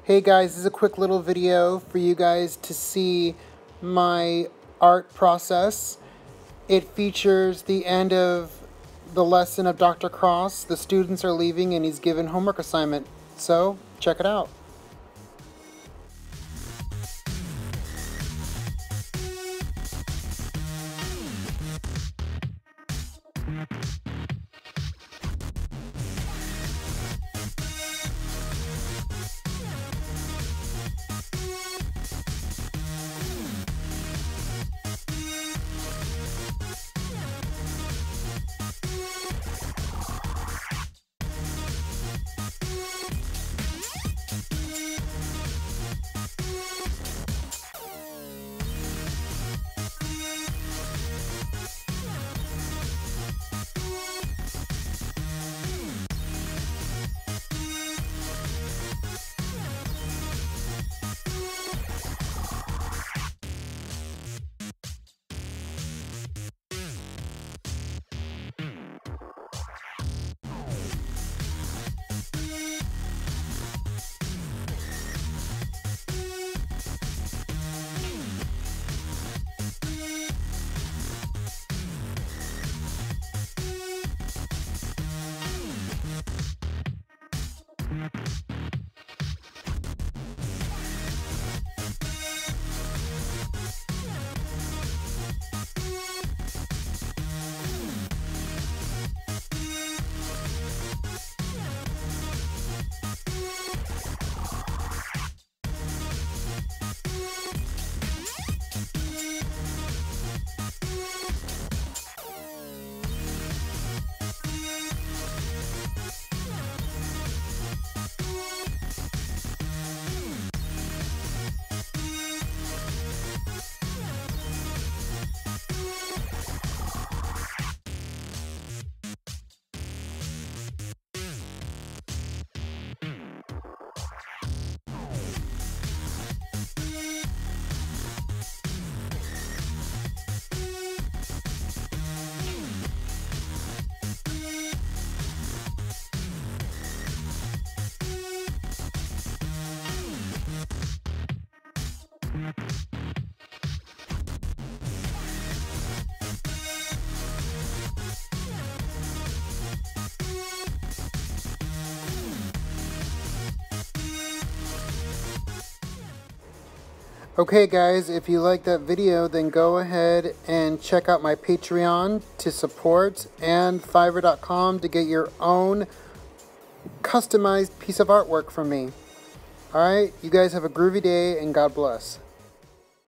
Hey guys, this is a quick little video for you guys to see my art process. It features the end of the lesson of Dr. Cross. The students are leaving and he's given homework assignment. So, check it out. Okay guys, if you like that video, then go ahead and check out my Patreon to support and Fiverr.com to get your own customized piece of artwork from me. Alright, you guys have a groovy day and God bless.